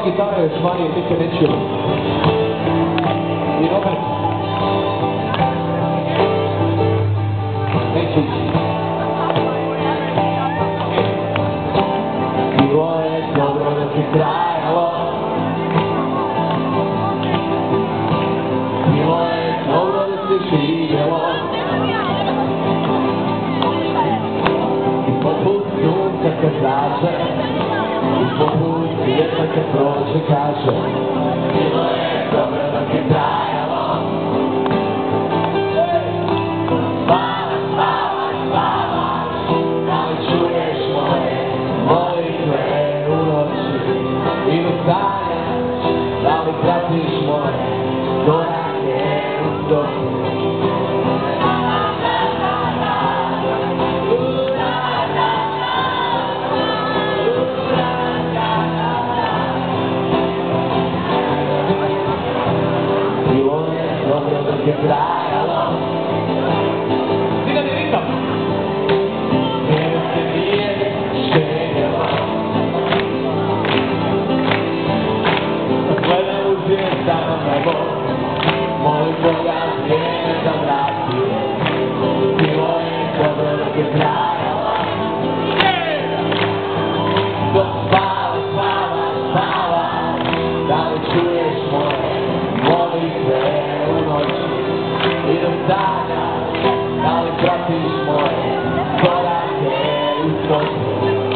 gitara još manje, nikad neću. I Robert. Neću ići. Bilo je dobro da ti trajalo. Bilo je dobro da si živjelo. I poput sunca kad zaže, i poput svijeta kad prođe kaže, bilo je dobro da ti trajalo. Spavaš, spavaš, spavaš, da li čuješ moje molitve u noći i dok sanjaš, da li pratiš moje korake u stopu. Je trajalo. Stiga mi ritam. Vrijeme se nije štedjelo. Gledam u zvijezdano nebo, molim Boga vrijeme da vrati. Bilo je dobro dok je trajalo. Dok spavaš, spavaš, spavaš, da li čuješ moje molitve u noći i dok sanjaš, da li pratiš moje korake u stopu.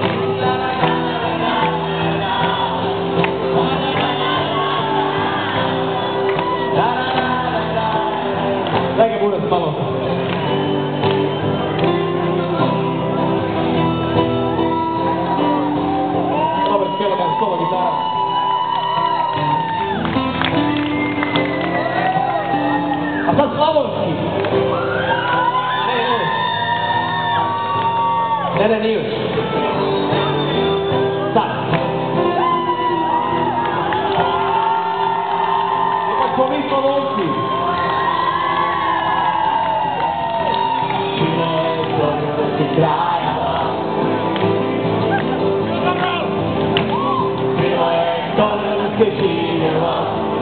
Daj ga Buras malo. Dobar spjelogan solo gitara. A sad slavonski. Ne, nije još. Sad. Ipak smo mi slavonski. Bilo je dobro da ti trajalo. Bilo je dobro da ti živjelo.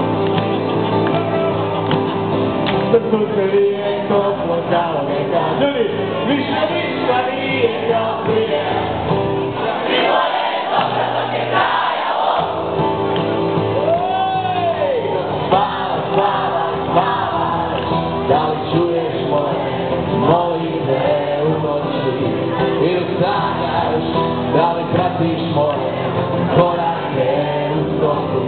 Srcu se nije toplo kao nekad. Ljudi, više ništa nije kao prije. Bilo je dobro dok je trajalo. Spavaš, spavaš, spavaš, da li čuješ moje molitve u noći i dok sanjaš, da li pratiš moje korake u stopu.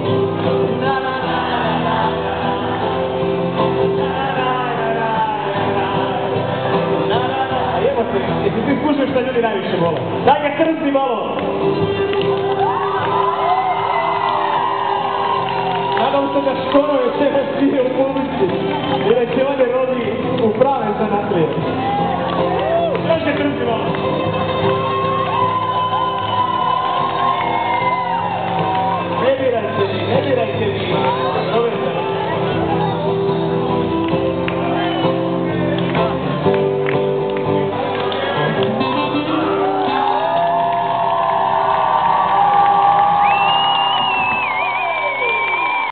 Jesi ti skušao što ljudi najviše vole? Daj ga krsti malo!